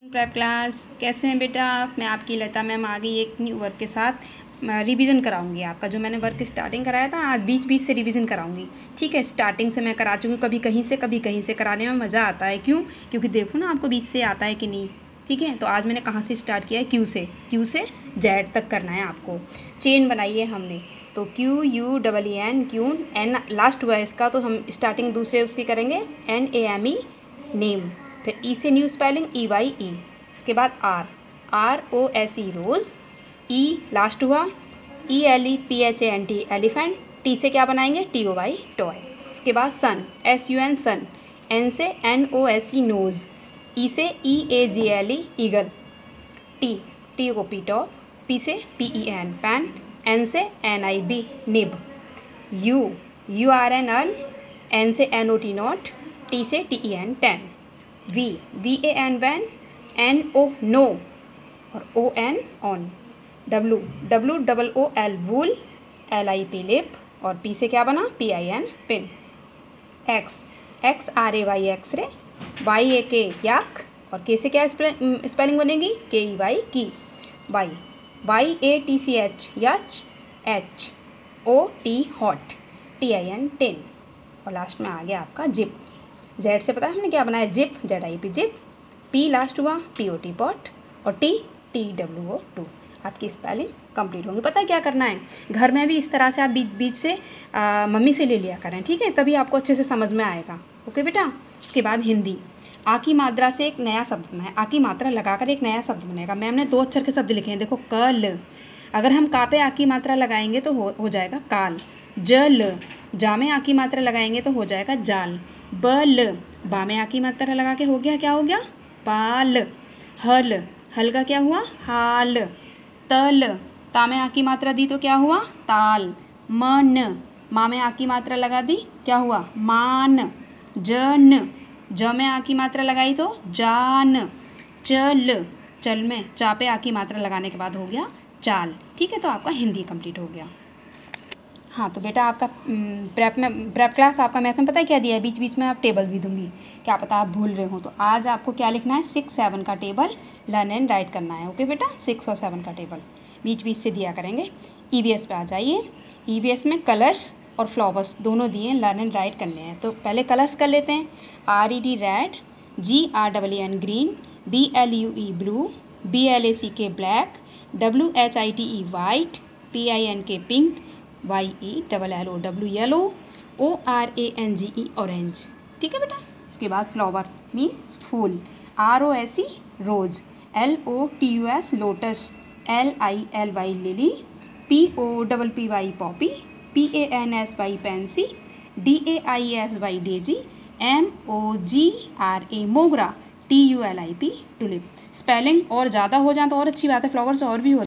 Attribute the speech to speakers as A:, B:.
A: Prep class कैसे हैं बेटा। मैं आपकी लता मैम आ गई एक न्यू वर्क के साथ। रिवीजन कराऊंगी आपका जो मैंने वर्क स्टार्टिंग कराया था, आज बीच बीच से रिवीजन कराऊंगी। ठीक है, स्टार्टिंग से मैं करा चुकी हूँ, कभी कहीं से कराने में मज़ा आता है। क्यों? क्योंकि देखो ना आपको बीच से आता है कि नहीं। ठीक है, तो आज मैंने कहाँ से स्टार्ट किया है, क्यू से जेड तक करना है आपको। चेन बनाई है हमने, तो QUEN क्यून, एन लास्ट हुआ है इसका, तो हम स्टार्टिंग दूसरे उसकी करेंगे NAME नेम। फिर ई से न्यू स्पेलिंग EYE, इसके बाद ROSE रोज़, ई लास्ट हुआ, ELEPHANT एलिफेंट, टी से क्या बनाएंगे TOY टॉय। इसके बाद सन SUN सन, एन से NOSE नोज़, ई से EAGLE ईगल, टी को पीटॉप, पी से PEN पैन, एन से NIB nib, URN urn, N से NOT नॉट, टी से TEN ten, VAN van, NO no और ON on, WOOL wool, LIP lip और P से क्या बना PIN pin, XRAY x ray, YAK yak और K से क्या स्पेलिंग बनेगी KEY की, YATCH yacht, HOT hot, TIN tin और लास्ट में आ गया आपका जिप। जेड से पता है हमने क्या बनाया, zip ZIP zip, P last हुआ POT पॉट और TWO टू। आपकी स्पेलिंग कंप्लीट होंगी। पता है क्या करना है, घर में भी इस तरह से आप बीच से मम्मी से ले लिया करें। ठीक है, तभी आपको अच्छे से समझ में आएगा। ओके बेटा। इसके बाद हिंदी, आ की मात्रा से एक नया शब्द बना है, आ की मात्रा लगाकर एक नया शब्द बनेगा। मैम ने 2 अक्षर के शब्द लिखे हैं, देखो कल। अगर हम का पे आ की मात्रा लगाएंगे तो हो जाएगा काल। जल, जा में आ की मात्रा लगाएंगे तो हो जाएगा जाल। बल, बा में आ की मात्रा लगा के हो गया, क्या हो गया पाल। हल का क्या हुआ हाल। तल, ता में आ की मात्रा दी तो क्या हुआ ताल। मन, मा में आ की मात्रा लगा दी, क्या हुआ मान। जन, ज में आ की मात्रा लगाई तो जान। चल में चा पे आ की मात्रा लगाने के बाद हो गया चाल। ठीक है, तो आपका हिंदी कंप्लीट हो गया। हाँ तो बेटा आपका प्रेप क्लास आपका मैथ में पता है क्या दिया है, बीच बीच में आप टेबल भी दूंगी, क्या पता आप भूल रहे हो। तो आज आपको क्या लिखना है, 6, 7 का टेबल लर्न एंड राइट करना है। ओके बेटा, 6 और 7 का टेबल बीच बीच से दिया करेंगे। EVS पे आ जाइए। EVS में कलर्स और फ्लावर्स दोनों दिए हैं, लर्न एंड राइट करने हैं। तो पहले कलर्स कर लेते हैं। RED red, GREEN green, BLUE blue, BLACK black, WHITE white, PINK pink, YELLOW yellow, ORANGE orange. ठीक है बेटा। इसके बाद फ्लावर मीन्स फूल, ROSE rose, LOTUS lotus, LILY lily, POPPY poppy, PANSY pansy, DAISY daisy, MOGRA मोगरा, TULIP tulip. Spelling और ज़्यादा हो जाए तो और अच्छी बात है, फ्लावर्स और भी हो